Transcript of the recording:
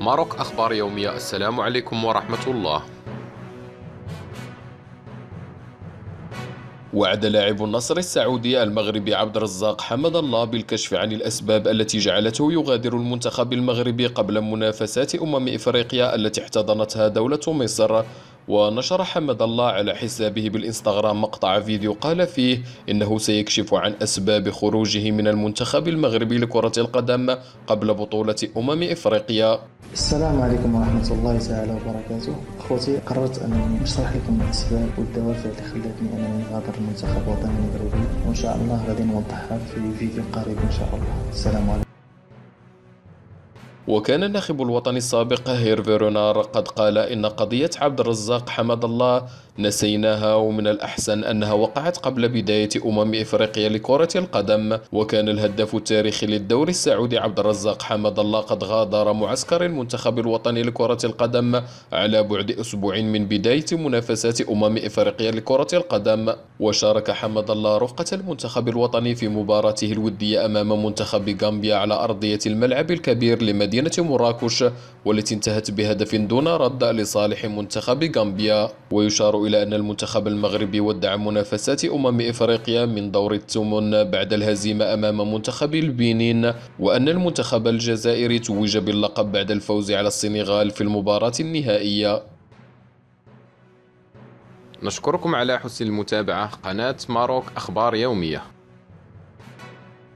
ماروك أخبار يومية. السلام عليكم ورحمة الله. وعد لاعب النصر السعودي المغربي عبد الرزاق حمد الله بالكشف عن الأسباب التي جعلته يغادر المنتخب المغربي قبل منافسات إفريقيا التي احتضنتها دولة مصر. ونشر حمد الله على حسابه بالإنستغرام مقطع فيديو قال فيه إنه سيكشف عن أسباب خروجه من المنتخب المغربي لكرة القدم قبل بطولة إفريقيا. السلام عليكم ورحمة الله تعالى وبركاته. أخوتي، قررت أن نشرح لكم الأسباب والدوافع اللي خلتني أنني نغادر المنتخب الوطني المغربي، وإن شاء الله غادي نوضحها في فيديو قريب إن شاء الله. السلام عليكم. وكان الناخب الوطني السابق هيرفي رونار قد قال إن قضية عبد الرزاق حمد الله نسيناها، ومن الأحسن أنها وقعت قبل بداية إفريقيا لكرة القدم. وكان الهداف التاريخي للدوري السعودي عبد الرزاق حمد الله قد غادر معسكر المنتخب الوطني لكرة القدم على بعد أسبوع من بداية منافسات إفريقيا لكرة القدم. وشارك حمد الله رفقة المنتخب الوطني في مباراته الودية أمام منتخب غامبيا على أرضية الملعب الكبير لمدينة مراكش، والتي انتهت بهدف دون رد لصالح منتخب غامبيا. ويشار إلى أن المنتخب المغربي ودع منافسات إفريقيا من دور الثمن بعد الهزيمة أمام منتخب البنين، وأن المنتخب الجزائري توج باللقب بعد الفوز على السنغال في المباراة النهائية. نشكركم على حسن المتابعة. قناة ماروك أخبار يومية.